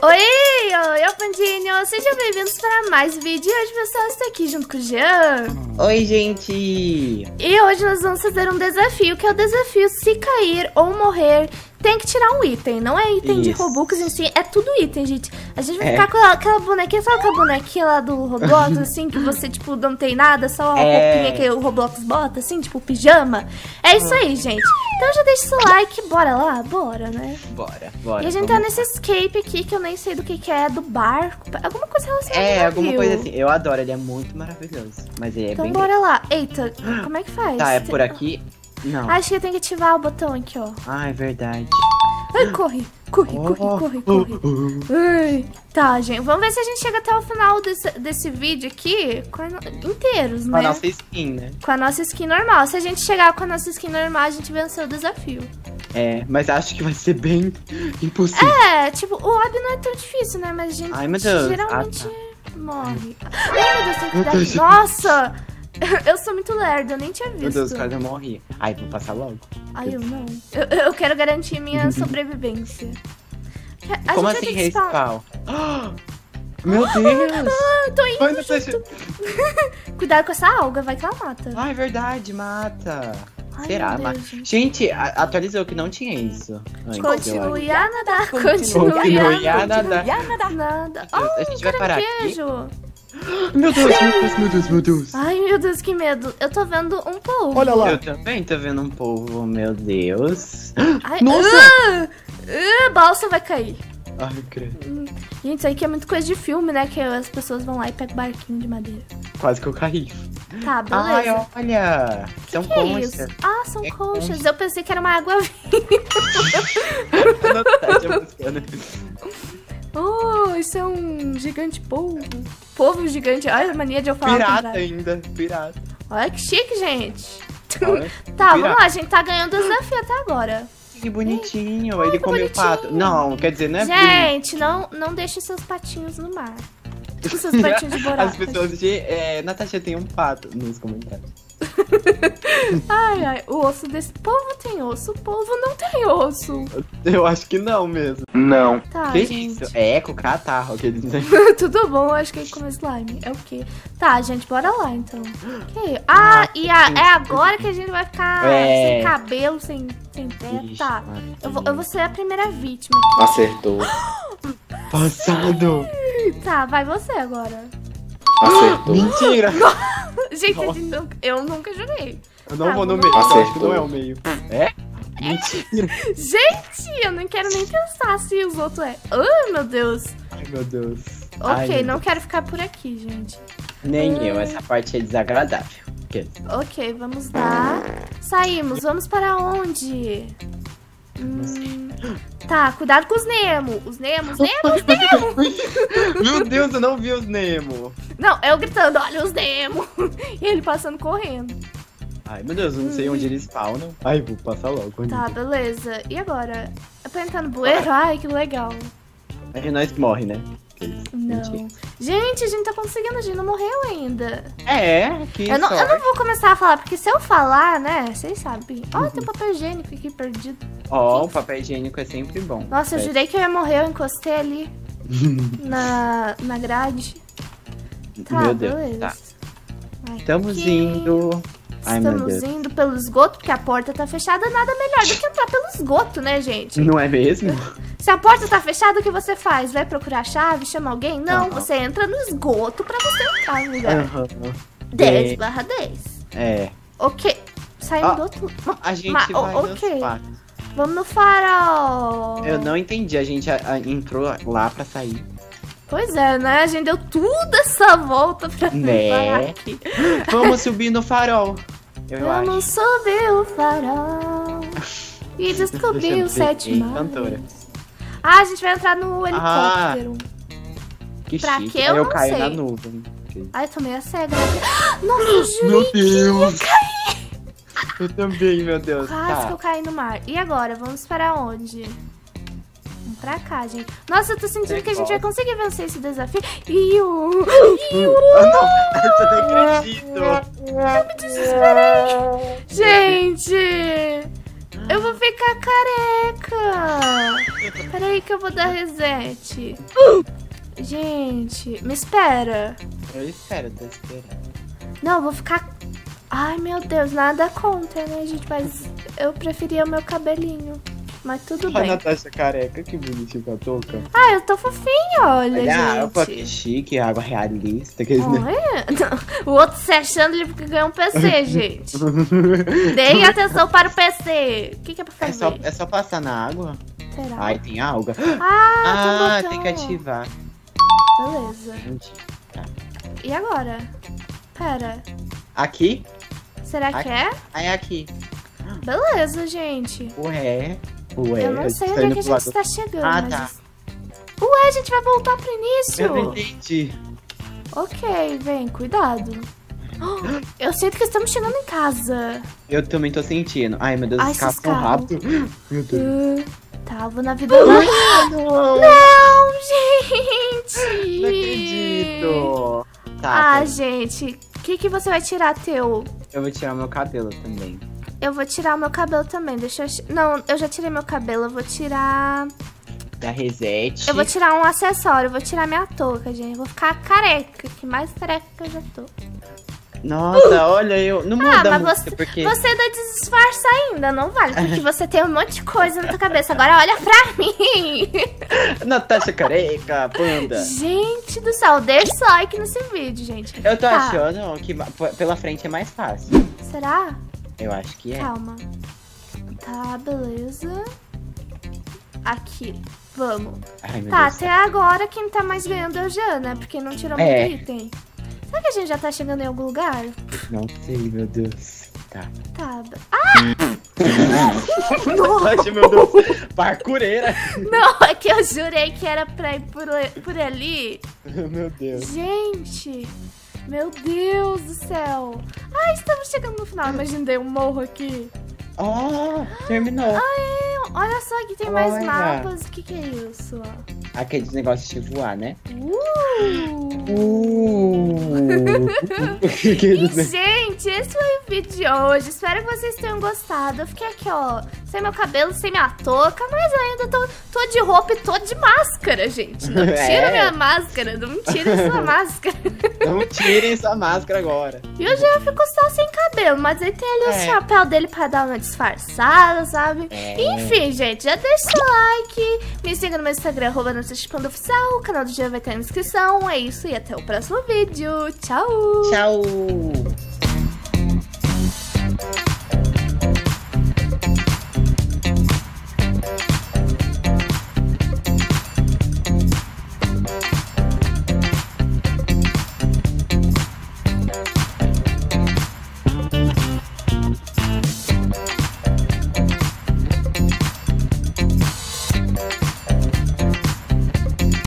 Oi, Pandinho! Sejam bem-vindos para mais um vídeo. Hoje, pessoal, estou aqui junto com o Jean. Oi, gente! E hoje nós vamos fazer um desafio, que é o desafio se cair ou morrer, tem que tirar um item. Não é item de Robux em si, é tudo item, gente. A gente vai ficar com aquela bonequinha, sabe aquela bonequinha lá do Roblox, assim, que você, tipo, não tem nada, só a roupinha que o Roblox bota, assim, tipo, pijama. É isso aí, gente. Então já deixa o seu like, bora lá? Bora, né? Bora. E a gente tá nesse escape aqui, que eu nem sei do que é, do barco, alguma coisa relacionada alguma coisa assim. Eu adoro, ele é muito maravilhoso. Mas ele é então bem bora lá. Eita, como é que faz? Tá, é por aqui? Não. Acho que eu tenho que ativar o botão aqui, ó. Ah, é verdade. Ai, corre. Ai, tá, gente. Vamos ver se a gente chega até o final desse vídeo aqui inteiros, né? Com a nossa skin, né? Com a nossa skin normal. Se a gente chegar com a nossa skin normal, a gente venceu o desafio. É, mas acho que vai ser bem impossível. É, tipo, o lobby não é tão difícil, né? Mas a gente geralmente morre. Ai, meu Deus, tem que cuidar. Nossa! Eu sou muito lerda, eu nem tinha visto. Meu Deus, quase eu morri. Ai, vou passar logo. Ai, eu não. Eu quero garantir minha sobrevivência. Como assim respawn? Meu Deus! Tô indo junto. Cuidado com essa alga, vai que ela mata. Ah, é verdade, mata. Ai, será? Deus, gente. Gente, atualizou que não tinha isso. Continue a nadar, continue a nadar. Nada. A gente vai parar aqui. Meu Deus. Ai, meu Deus, que medo. Eu tô vendo um polvo. Olha lá. Eu também tô vendo um polvo, meu Deus. Ai, nossa! Balsa vai cair. Ai, credo. Gente, isso aí que é muito coisa de filme, né? Que as pessoas vão lá e pegam barquinho de madeira. Quase que eu caí. Tá, beleza. Ai, olha. São conchas. É isso? Ah, são conchas. Eu pensei que era uma água viva. Oh, isso é um gigante polvo. Polvo gigante. Olha a mania de eu falar. Pirata ainda, pirata. Olha que chique, gente. Olha, tá, vamos lá, a gente tá ganhando o desafio até agora. Que bonitinho, ele comeu pato. Não, quer dizer, não é gente, não deixe seus patinhos no mar. Seus patinhos de borracha. As pessoas Natasha tem um pato nos comentários. Ai, o osso desse povo tem osso, o povo não tem osso. Eu acho que não mesmo. Não. Tá, que gente. isso? É com catarro que eles dizem. Tudo bom, acho que é com slime. É o quê? Tá, gente, bora lá então. Que? É agora que a gente vai ficar sem cabelo, sem pé. Ixi, tá. Eu vou ser a primeira vítima aqui. Acertou. Passado. Tá, vai você agora. Acertou. Mentira. Gente, eu nunca joguei. Eu não vou no meio. Acho que não é o meio. É? Mentira. Gente, eu não quero nem pensar se os outros é. Ai, meu Deus. Ai, meu Deus. Ok, não quero ficar por aqui, gente. Nem eu, essa parte é desagradável. Ok, vamos lá. Saímos, vamos para onde? Tá, cuidado com os Nemo. Os Nemo. Meu Deus, eu não vi os Nemo. Não, eu gritando, olha os Nemo. E ele passando correndo. Ai, meu Deus, eu não sei onde eles spawnam. Ai, vou passar logo. Tá, beleza. E agora? É pra entrar no bueiro? Ai, que legal. Aí nós morre, né? Não. Gente, a gente tá conseguindo, a gente não morreu ainda. Que eu não vou começar a falar, porque se eu falar, né, vocês sabem. Ó, tem um papel higiênico aqui perdido. O papel higiênico é sempre bom. Nossa, eu jurei que eu ia morrer, eu encostei ali na grade. Tá, meu Deus, beleza. tá. Estamos indo. Estamos indo pelo esgoto, porque a porta tá fechada. Nada melhor do que entrar pelo esgoto, né, gente? Não é mesmo? Se a porta tá fechada, o que você faz? Vai procurar a chave, chama alguém? Não, você entra no esgoto pra você entrar no lugar. 10/10. É. Ok. Saímos do outro... A gente vai nos patos. Vamos no farol. Eu não entendi, a gente entrou lá pra sair. Pois é, né? A gente deu toda essa volta pra parar aqui. Vamos subir no farol. Vamos subir o farol e descobrir os 7 mares. A gente vai entrar no helicóptero. Que pra chique. que eu não caio sei. na nuvem. Ai, tô meio cega. Nossa, meu Deus. Eu caí. Eu também, meu Deus. Quase que eu caí no mar. E agora? Vamos para onde? Vamos pra cá, gente. Nossa, eu tô sentindo que a gente vai conseguir vencer esse desafio. Não, eu não acredito. Eu me desesperei. Gente. Eu vou ficar careca. Peraí que eu vou dar reset. Gente, me espera. Eu espero, tô esperando. Não, eu vou ficar... Ai, meu Deus, nada contra, né, gente? Mas eu preferia o meu cabelinho. Mas tudo bem. A Natasha careca, que bonitinho com a touca. Ah, eu tô fofinha, olha, gente. Água, que chique, água realista. Que O outro se achando ele porque ganhou um PC, gente. Deem atenção para o PC. O que é pra fazer? É só passar na água? Será? Ai, tem alga. Ah, tem que ativar. Beleza. Tá. E agora? Pera. Aqui? Será que é? É aqui. Beleza, gente. Ué. Eu não sei onde é que a gente está chegando. Ah, mas... tá. Ué, a gente vai voltar pro início. Eu não entendi. Ok, vem, cuidado. Eu sinto que estamos chegando em casa. Eu também tô sentindo. Ai, meu Deus, Ai, os carros esses são carros. rápidos. Meu Deus. Tá, eu vou na vida da... Não gente! Não acredito. Tá, gente, o que você vai tirar, teu? Eu vou tirar meu cabelo também. Eu vou tirar o meu cabelo também, deixa eu... Não, eu já tirei meu cabelo, eu vou tirar... Da reset. Eu vou tirar um acessório, eu vou tirar minha touca, gente. Eu vou ficar careca, que mais careca que eu já tô. Nossa, olha, eu... Não muda mas muito, porque... você ainda disfarça ainda, não vale, porque você tem um monte de coisa na tua cabeça. Agora olha pra mim. Natasha careca, panda. Gente do céu, deixa o like nesse vídeo, gente. Eu tô achando que pela frente é mais fácil. Será? Eu acho que é. Calma. Tá, beleza. Aqui, vamos. Ai, meu Tá, Deus. até agora quem tá mais ganhando é o Jean, né? Porque não tirou muito item. Será que a gente já tá chegando em algum lugar? Não sei, meu Deus. Tá. Tá. Nossa, meu Deus. Parkureira. Não, é que eu jurei que era pra ir por ali. Meu Deus. Gente, meu Deus do céu. Ai, estamos chegando no final. Imaginei um morro aqui. Oh, terminou. Ai, olha só, aqui tem mais mapas. O que é isso? Aqueles negócios de voar, né? E, gente, esse foi o vídeo de hoje. Espero que vocês tenham gostado. Eu fiquei aqui, ó, sem meu cabelo, sem minha touca, mas eu ainda tô de roupa e tô de máscara, gente. Não tira minha máscara, não tira sua máscara. Não tirem sua máscara agora. E hoje eu fico só sem cabelo, mas aí tem ali o chapéu dele pra dar uma disfarçada, sabe? Enfim, gente, já deixa o like, me siga no meu Instagram, @NatashaPandaOficial, o canal do Jean vai estar na descrição. É isso e até o próximo vídeo. Tchau! Tchau!